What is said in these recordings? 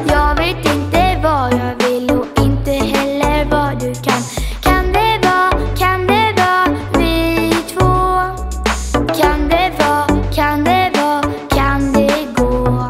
Jag vet inte vad jag vill och inte heller vad du kan. Kan det vara vi två? Kan det vara, kan det gå?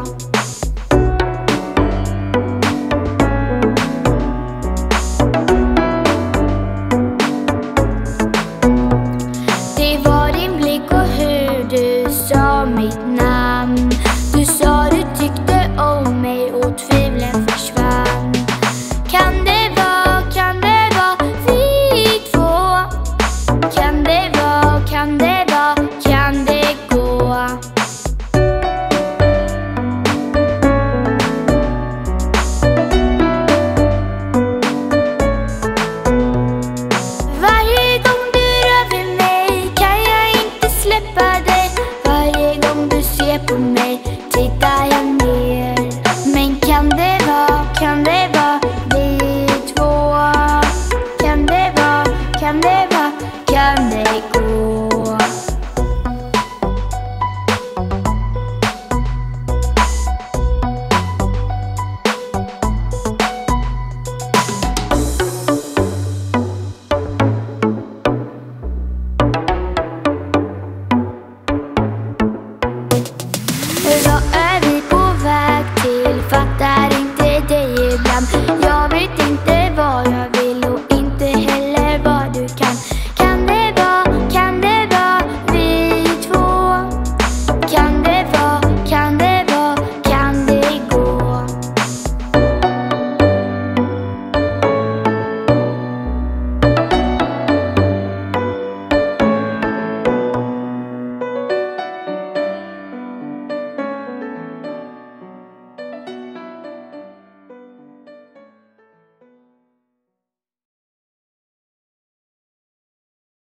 Det var din blick och hur du sa mitt namn. Du sa du tyckte om mig och tvivlen försvann. Kan det vara vi två? Kan det vara, kan det gå? Varje gång du rör vid mig kan jag inte släppa dig. Varje gång du ser på mig tittar jag ner. Men kan det vara vi två? Kan det vara, kan det gå? Vad är vi på väg till? Fattar inte dig ibland.